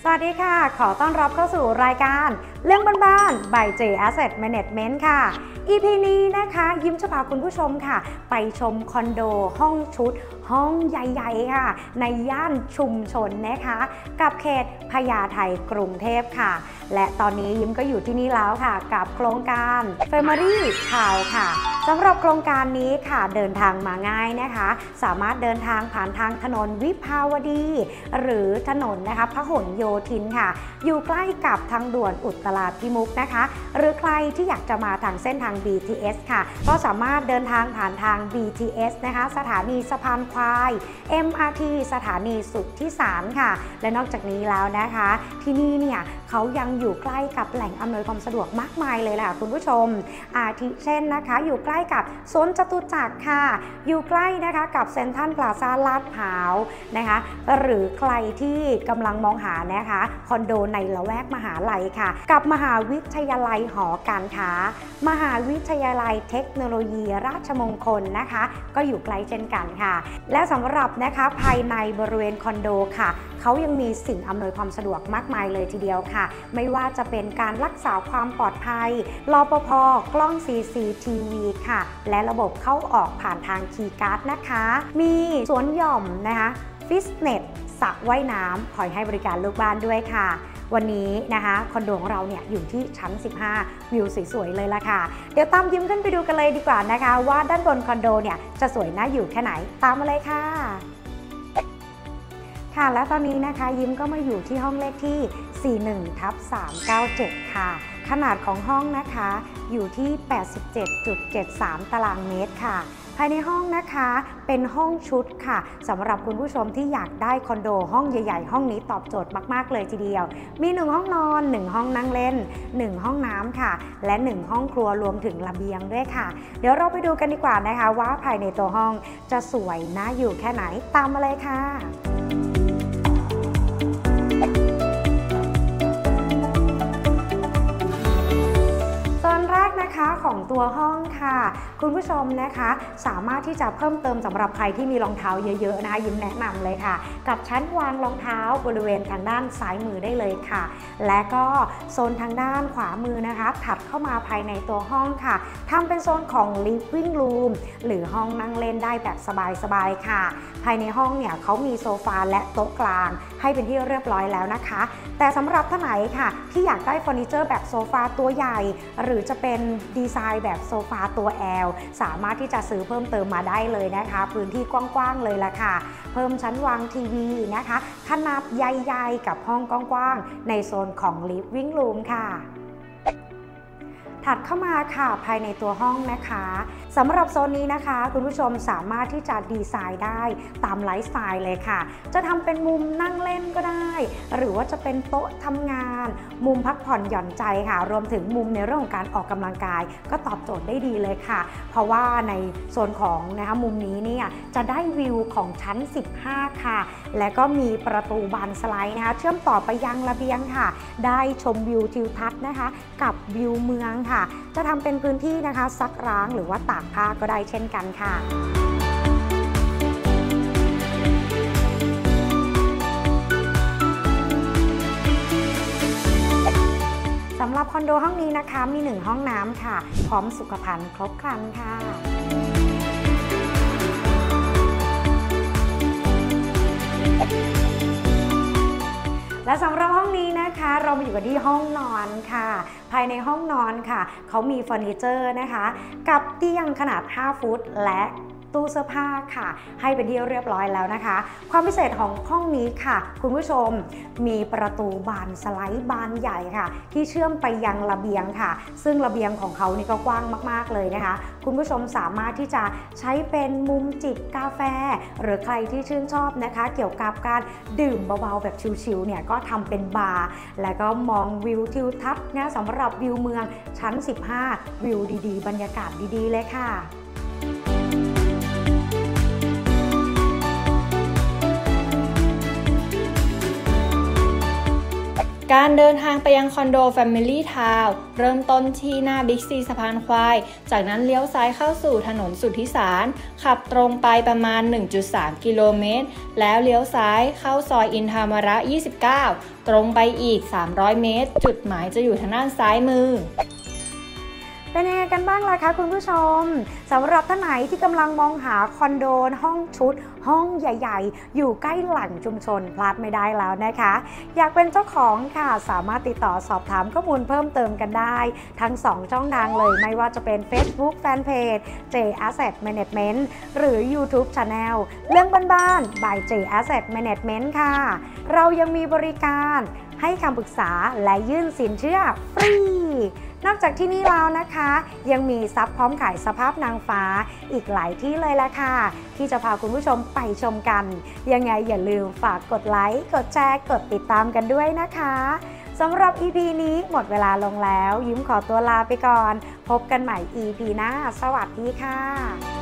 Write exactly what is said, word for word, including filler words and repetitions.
สวัสดีค่ะขอต้อนรับเข้าสู่รายการเรื่องบ้านๆ by J Asset Management ค่ะ อี พี นี้นะคะยิ้มจะพาคุณผู้ชมค่ะไปชมคอนโดห้องชุดห้องใหญ่ๆค่ะในย่านชุมชนนะคะกับเขตพญาไทกรุงเทพค่ะและตอนนี้ยิ้มก็อยู่ที่นี่แล้วค่ะกับโครงการ Family Town ค่ะสำหรับโครงการนี้ค่ะเดินทางมาง่ายนะคะสามารถเดินทางผ่านทางถนนวิภาวดีหรือถนนนะคะพหลโยธินค่ะอยู่ใกล้กับทางด่วนอุตราพิมุขนะคะหรือใครที่อยากจะมาทางเส้นทาง บี ที เอส ค่ะก็สามารถเดินทางผ่านทาง บี ที เอส นะคะสถานีสะพานควาย เอ็ม อาร์ ที สถานีสุทธิสารค่ะและนอกจากนี้แล้วนะคะที่นี่เนี่ยเขายังอยู่ใกล้กับแหล่งอำนวยความสะดวกมากมายเลยล่ะคุณผู้ชมอาทิเช่นนะคะอยู่ใกล้กับสวนจตุจักรค่ะอยู่ใกล้นะคะกับเซ็นทรัลพลาซ่าลาดพร้าวนะคะหรือใครที่กำลังมองหานะคะคอนโดในละแวกมหาลัยค่ะกับมหาวิทยาลัยหอการค้ามหาวิทยาลัยเทคโนโลยีราชมงคลนะคะก็อยู่ใกล้เช่นกันค่ะและสำหรับนะคะภายในบริเวณคอนโดค่ะเขายังมีสิ่งอำนวยความสะดวกมากมายเลยทีเดียวค่ะไม่ว่าจะเป็นการรักษาความปลอดภัยรปภ.กล้อง ซี ซี ที วี ค่ะและระบบเข้าออกผ่านทางคีย์การ์ดนะคะมีสวนหย่อมนะคะฟิตเนสสระว่ายน้ำคอยให้บริการลูกบ้านด้วยค่ะวันนี้นะคะคอนโดของเราเนี่ยอยู่ที่ชั้นสิบห้าวิวสวยๆเลยล่ะค่ะเดี๋ยวตามยิ้มขึ้นไปดูกันเลยดีกว่านะคะว่าด้านบนคอนโดเนี่ยจะสวยน่าอยู่แค่ไหนตามมาเลยค่ะค่ะและตอนนี้นะคะยิ้มก็มาอยู่ที่ห้องเลขที่ สี่สิบเอ็ดทับสามเก้าเจ็ด ค่ะขนาดของห้องนะคะอยู่ที่ แปดสิบเจ็ดจุดเจ็ดสาม ตารางเมตรค่ะภายในห้องนะคะเป็นห้องชุดค่ะสำหรับคุณผู้ชมที่อยากได้คอนโดห้องใหญ่ๆห้องนี้ตอบโจทย์มากๆเลยทีเดียวมีหนึ่งห้องนอนหนึ่งห้องนั่งเล่นหนึ่งห้องน้ำค่ะและหนึ่งห้องครัวรวมถึงระเบียงด้วยค่ะเดี๋ยวเราไปดูกันดีกว่านะคะว่าภายในตัวห้องจะสวยน่าอยู่แค่ไหนตามมาเลยค่ะของตัวห้องค่ะคุณผู้ชมนะคะสามารถที่จะเพิ่มเติมสำหรับใครที่มีรองเท้าเยอะๆนะคะยิ้มแนะนำเลยค่ะกับชั้นวางรองเท้าบริเวณทางด้านซ้ายมือได้เลยค่ะและก็โซนทางด้านขวามือนะคะถัดเข้ามาภายในตัวห้องค่ะทำเป็นโซนของ living room หรือห้องนั่งเล่นได้แบบสบายๆค่ะภายในห้องเนี่ยเขามีโซฟาและโต๊ะกลางให้เป็นที่เรียบร้อยแล้วนะคะแต่สำหรับท่านไหนค่ะที่อยากได้เฟอร์นิเจอร์แบบโซฟาตัวใหญ่หรือจะเป็นดีไซน์แบบโซฟาตัว แอล สามารถที่จะซื้อเพิ่มเติมมาได้เลยนะคะพื้นที่กว้างๆเลยล่ะค่ะเพิ่มชั้นวางทีวีนะคะขนาดใหญ่ๆกับห้องกว้างๆในโซนของ living room ค่ะถัดเข้ามาค่ะภายในตัวห้องนะคะสำหรับโซนนี้นะคะคุณผู้ชมสามารถที่จะดีไซน์ได้ตามไลฟ์สไตล์เลยค่ะจะทำเป็นมุมนั่งเล่นก็ได้หรือว่าจะเป็นโต๊ะทำงานมุมพักผ่อนหย่อนใจค่ะรวมถึงมุมในเรื่องของการออกกำลังกายก็ตอบโจทย์ได้ดีเลยค่ะเพราะว่าในโซนของนะคะมุมนี้เนี่ยจะได้วิวของชั้นสิบห้าค่ะและก็มีประตูบานสไลด์นะคะเชื่อมต่อไปยังระเบียงค่ะได้ชมวิวทิวทัศน์นะคะกับวิวเมืองค่ะจะทำเป็นพื้นที่นะคะซักล้างหรือว่าตากผ้าก็ได้เช่นกันค่ะสำหรับคอนโดห้องนี้นะคะมีหนึ่งห้องน้ำค่ะพร้อมสุขภัณฑ์ครบครันค่ะและสำหรับห้องนี้นะคะเรามาอยู่กันที่ห้องนอนค่ะภายในห้องนอนค่ะเขามีเฟอร์นิเจอร์นะคะกับเตียงขนาดห้าฟุตและตู้เสื้อผ้าค่ะให้เป็นที่เรียบร้อยแล้วนะคะความพิเศษของห้องนี้ค่ะคุณผู้ชมมีประตูบานสไลด์บานใหญ่ค่ะที่เชื่อมไปยังระเบียงค่ะซึ่งระเบียงของเขานี่ก็กว้างมากๆเลยนะคะคุณผู้ชมสามารถที่จะใช้เป็นมุมจิบกาแฟหรือใครที่ชื่นชอบนะคะเกี่ยวกับการดื่มเบาๆแบบชิลๆเนี่ยก็ทำเป็นบาร์แล้วก็มองวิวทิวทัศน์นะสำหรับวิวเมืองชั้นสิบห้าวิวดีๆบรรยากาศดีๆเลยค่ะการเดินทางไปยังคอนโด Family Town เริ่มต้นที่หน้าบิ๊กซีสะพานควายจากนั้นเลี้ยวซ้ายเข้าสู่ถนนสุทธิสารขับตรงไปประมาณ หนึ่งจุดสาม กิโลเมตรแล้วเลี้ยวซ้ายเข้าซอยอินทามระ ยี่สิบเก้า ตรงไปอีก สามร้อย เมตรจุดหมายจะอยู่ทางด้านซ้ายมือเป็นยังไงกันบ้างล่ะคะคุณผู้ชมสำหรับท่านไหนที่กำลังมองหาคอนโดห้องชุดห้องใหญ่ๆอยู่ใกล้แหล่งชุมชนพลาดไม่ได้แล้วนะคะอยากเป็นเจ้าของค่ะสามารถติดต่อสอบถามข้อมูลเพิ่มเติมกันได้ทั้งสองช่องทางเลยไม่ว่าจะเป็น Facebook Fanpage เจ Asset Management หรือ YouTube Channel เรื่องบ้านๆ by เจ Asset Management ค่ะเรายังมีบริการให้คำปรึกษาและยื่นสินเชื่อฟรีนอกจากที่นี่แล้วนะคะยังมีซับพร้อมขายสภาพนางฟ้าอีกหลายที่เลยละค่ะที่จะพาคุณผู้ชมไปชมกันยังไงอย่าลืมฝากกดไลค์กดแชร์กดติดตามกันด้วยนะคะสำหรับ อี พี นี้หมดเวลาลงแล้วยิ้มขอตัวลาไปก่อนพบกันใหม่ อี พี หน้าสวัสดีค่ะ